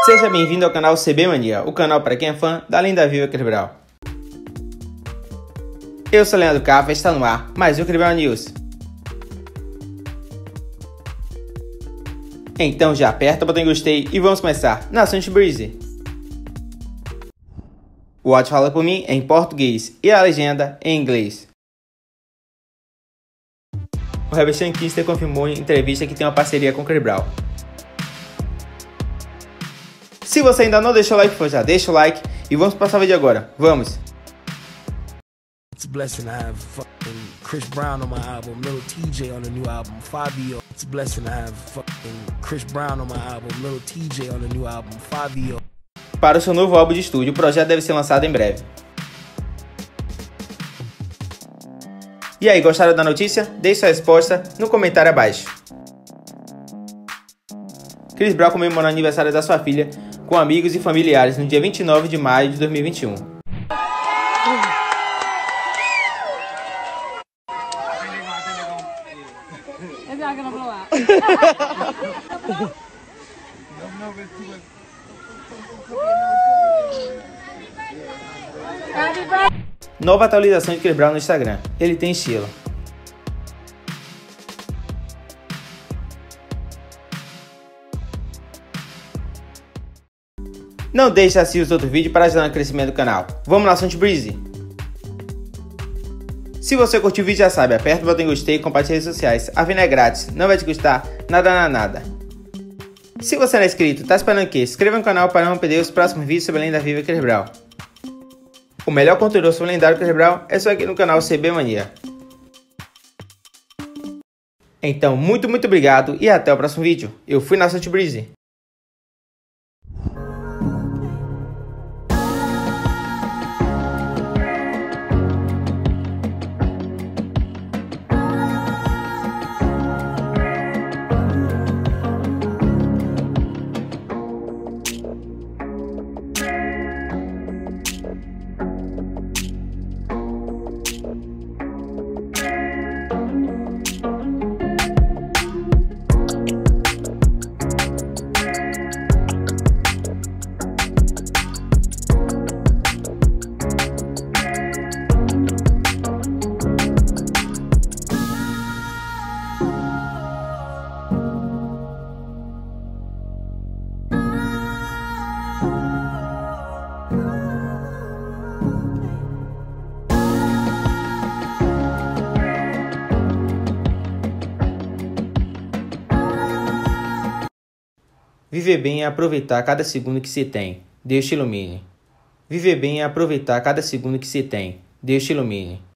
Seja bem-vindo ao canal CB Mania, o canal para quem é fã da lenda viva Cribral. Eu sou Leandro Cava e está no ar mais um Cribral News. Então já aperta o botão de gostei e vamos começar na Sunshine Breeze. O áudio fala por mim em português e a legenda em inglês. O rapper Sean Kingston confirmou em entrevista que tem uma parceria com Cribral. Se você ainda não deixou o like, já deixa o like e vamos passar o vídeo agora. Vamos! It's a blessing to have fucking Chris Brown on my album, Little TJ on the new album, Fabio. It's a blessing to have fucking Chris Brown on my album, Little TJ on the new album, Fabio. Para o seu novo álbum de estúdio, o projeto deve ser lançado em breve. E aí, gostaram da notícia? Deixe sua resposta no comentário abaixo. Chris Brown comemorou o aniversário da sua filha com amigos e familiares no dia 29 de maio de 2021. Nova atualização de Chris Brown no Instagram. Ele tem estilo. Não deixe de assistir os outros vídeos para ajudar no crescimento do canal. Vamos lá, Sunshine Breeze! Se você curtiu o vídeo já sabe, aperta o botão de gostei e compartilha nas redes sociais. A venda é grátis, não vai te custar nada. Se você não é inscrito, tá esperando o quê? Se inscreva no canal para não perder os próximos vídeos sobre a lenda viva Chris Brown. O melhor conteúdo sobre o lendário Chris Brown é só aqui no canal CB Mania. Então, muito obrigado e até o próximo vídeo. Eu fui na Sunshine Breeze. Viver bem é aproveitar cada segundo que se tem. Deus te ilumine. Viver bem é aproveitar cada segundo que se tem. Deus te ilumine.